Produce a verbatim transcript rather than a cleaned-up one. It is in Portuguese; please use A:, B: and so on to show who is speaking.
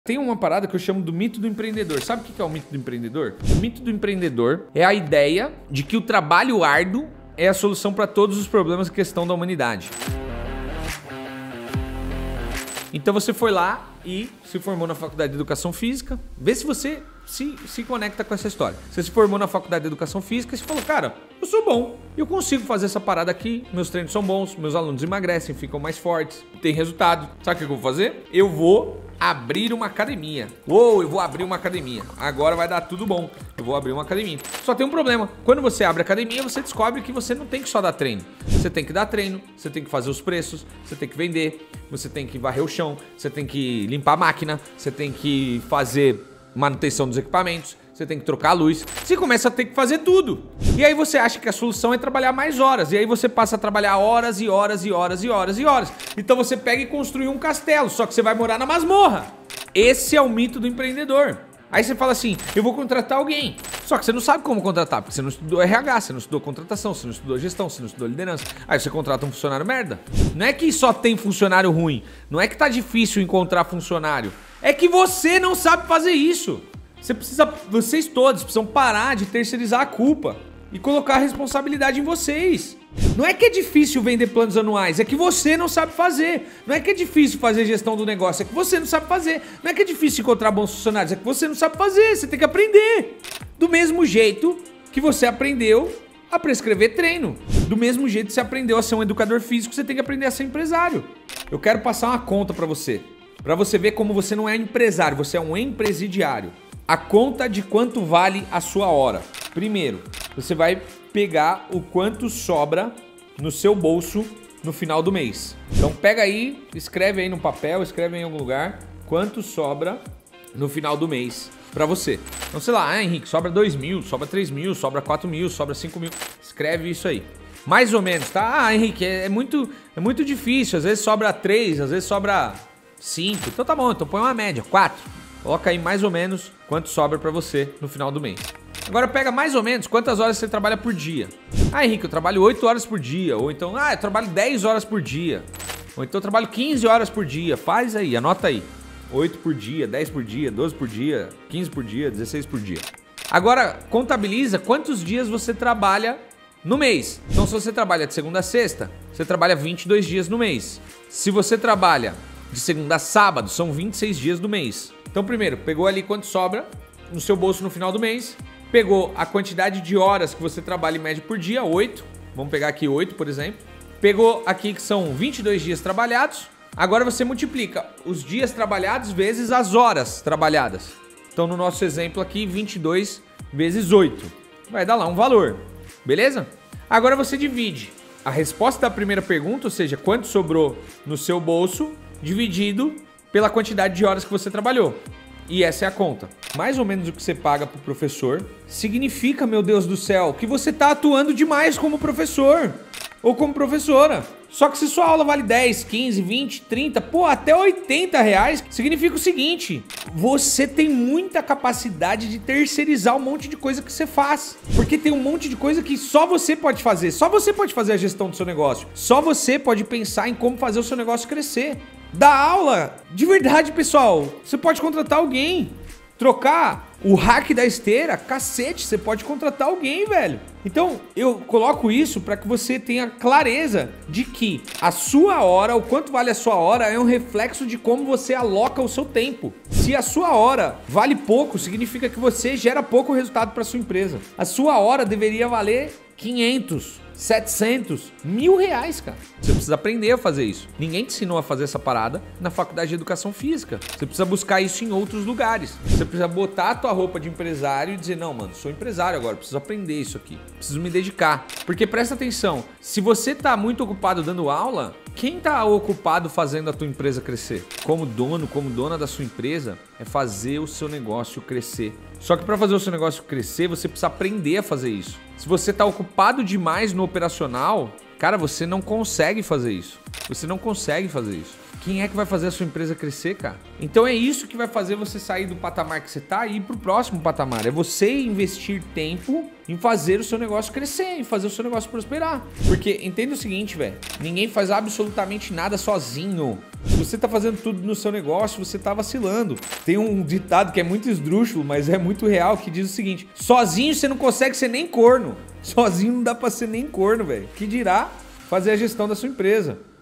A: Tem uma parada que eu chamo do mito do empreendedor. Sabe o que é o mito do empreendedor? O mito do empreendedor é a ideia de que o trabalho árduo é a solução para todos os problemas em questão da humanidade. Então você foi lá e se formou na faculdade de educação física. Vê se você se, se conecta com essa história. Você se formou na faculdade de educação física e você falou, cara, eu sou bom, eu consigo fazer essa parada aqui, meus treinos são bons, meus alunos emagrecem, ficam mais fortes, tem resultado. Sabe o que eu vou fazer? Eu vou abrir uma academia. Uou, eu vou abrir uma academia. Agora vai dar tudo bom. Eu vou abrir uma academia. Só tem um problema. Quando você abre a academia, você descobre que você não tem que só dar treino. Você tem que dar treino, você tem que fazer os preços, você tem que vender, você tem que varrer o chão, você tem que limpar a máquina, você tem que fazer manutenção dos equipamentos, você tem que trocar a luz. Você começa a ter que fazer tudo. E aí você acha que a solução é trabalhar mais horas. E aí você passa a trabalhar horas e horas e horas e horas e horas. Então você pega e construi um castelo, só que você vai morar na masmorra. Esse é o mito do empreendedor. Aí você fala assim, eu vou contratar alguém. Só que você não sabe como contratar, porque você não estudou R H, você não estudou contratação, você não estudou gestão, você não estudou liderança. Aí você contrata um funcionário merda. Não é que só tem funcionário ruim. Não é que tá difícil encontrar funcionário. É que você não sabe fazer isso. Você precisa, vocês todos precisam parar de terceirizar a culpa e colocar a responsabilidade em vocês. Não é que é difícil vender planos anuais, é que você não sabe fazer. Não é que é difícil fazer gestão do negócio, é que você não sabe fazer. Não é que é difícil encontrar bons funcionários, é que você não sabe fazer. Você tem que aprender. Do mesmo jeito que você aprendeu a prescrever treino. Do mesmo jeito que você aprendeu a ser um educador físico, você tem que aprender a ser empresário. Eu quero passar uma conta para você. Para você ver como você não é empresário, você é um empresidiário. A conta de quanto vale a sua hora. Primeiro, você vai pegar o quanto sobra no seu bolso no final do mês. Então pega aí, escreve aí no papel, escreve em algum lugar quanto sobra no final do mês para você. Então sei lá, ah, Henrique, sobra dois mil, sobra três mil, sobra quatro mil, sobra cinco mil. Escreve isso aí. Mais ou menos, tá? Ah, Henrique, é, é, muito, é muito difícil. Às vezes sobra três, às vezes sobra cinco. Então tá bom, então põe uma média, quatro. Coloca aí mais ou menos quanto sobra para você no final do mês. Agora pega mais ou menos quantas horas você trabalha por dia. Ah, Henrique, eu trabalho oito horas por dia. Ou então, ah, eu trabalho dez horas por dia. Ou então eu trabalho quinze horas por dia. Faz aí, anota aí. oito por dia, dez por dia, doze por dia, quinze por dia, dezesseis por dia. Agora contabiliza quantos dias você trabalha no mês. Então se você trabalha de segunda a sexta, você trabalha vinte e dois dias no mês. Se você trabalha de segunda a sábado, são vinte e seis dias do mês. Então primeiro, pegou ali quanto sobra no seu bolso no final do mês. Pegou a quantidade de horas que você trabalha em média por dia, oito. Vamos pegar aqui oito, por exemplo. Pegou aqui que são vinte e dois dias trabalhados. Agora você multiplica os dias trabalhados vezes as horas trabalhadas. Então no nosso exemplo aqui, vinte e dois vezes oito. Vai dar lá um valor, beleza? Agora você divide a resposta da primeira pergunta, ou seja, quanto sobrou no seu bolso, dividido pela quantidade de horas que você trabalhou. E essa é a conta. Mais ou menos o que você paga pro professor significa, meu Deus do céu, que você tá atuando demais como professor ou como professora. Só que se sua aula vale dez, quinze, vinte, trinta, pô, até oitenta reais, significa o seguinte: você tem muita capacidade de terceirizar um monte de coisa que você faz. Porque tem um monte de coisa que só você pode fazer. Só você pode fazer a gestão do seu negócio. Só você pode pensar em como fazer o seu negócio crescer. Dar aula, de verdade, pessoal, você pode contratar alguém. Trocar o rack da esteira, cacete, você pode contratar alguém, velho. Então, eu coloco isso para que você tenha clareza de que a sua hora, o quanto vale a sua hora, é um reflexo de como você aloca o seu tempo. Se a sua hora vale pouco, significa que você gera pouco resultado para sua empresa. A sua hora deveria valer quinhentos, setecentos, mil reais, cara. Você precisa aprender a fazer isso. Ninguém te ensinou a fazer essa parada na faculdade de educação física. Você precisa buscar isso em outros lugares. Você precisa botar a tua roupa de empresário e dizer, não, mano, sou empresário agora, preciso aprender isso aqui. Preciso me dedicar. Porque presta atenção, se você tá muito ocupado dando aula, quem tá ocupado fazendo a tua empresa crescer? Como dono, como dona da sua empresa, é fazer o seu negócio crescer. Só que para fazer o seu negócio crescer, você precisa aprender a fazer isso. Se você tá ocupado demais no operacional, cara, você não consegue fazer isso. Você não consegue fazer isso. quem é que vai fazer a sua empresa crescer, cara? Então é isso que vai fazer você sair do patamar que você tá e ir pro próximo patamar. É você investir tempo em fazer o seu negócio crescer, em fazer o seu negócio prosperar. Porque entenda o seguinte, velho, ninguém faz absolutamente nada sozinho. Se você tá fazendo tudo no seu negócio, você tá vacilando. Tem um ditado que é muito esdrúxulo, mas é muito real, que diz o seguinte: sozinho você não consegue ser nem corno. Sozinho não dá pra ser nem corno, velho. Que dirá fazer a gestão da sua empresa.